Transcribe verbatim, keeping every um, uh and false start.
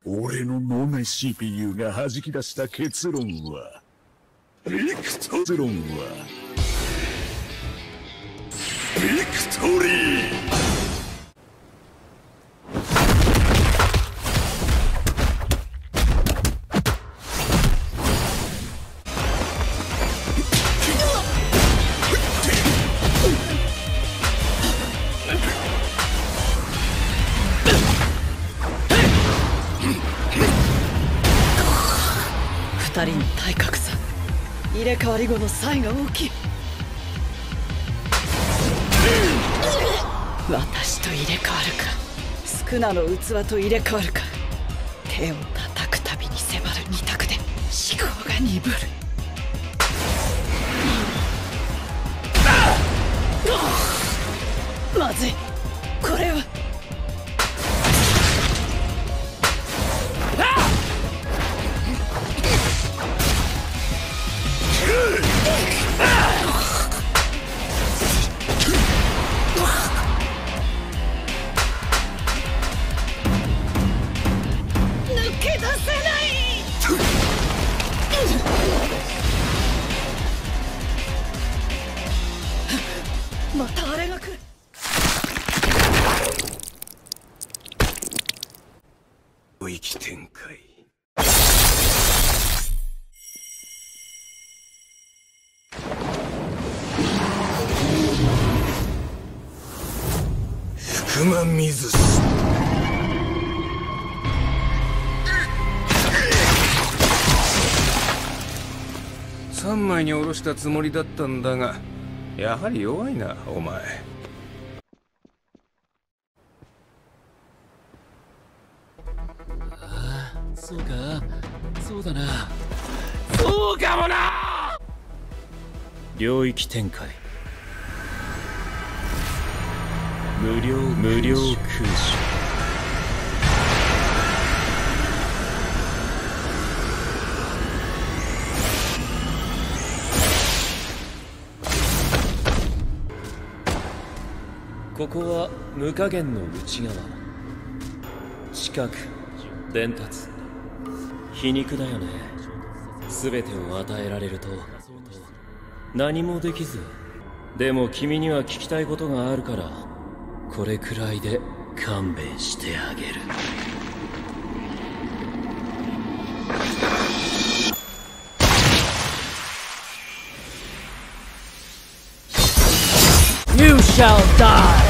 俺の脳内 シーピーユー が弾き出した結論は、ビクト結論は、ビクトリー。 二人の体格差、入れ替わり後の差異が大きい。私と入れ替わるか、スクナの器と入れ替わるか。手を叩くたびに迫る二択で思考が鈍る。まずい、これは。抜け出せない。またあれが来る。 領域展開。福間水す。三枚に下ろしたつもりだったんだが、やはり弱いなお前。 ああ、そうか、そうだな、そうかもな。領域展開、無料無料空襲。ここは無加減の内側、知覚、伝達、皮肉だよね。全てを与えられると何もできず、でも君には聞きたいことがあるから、これくらいで勘弁してあげる。You shall die!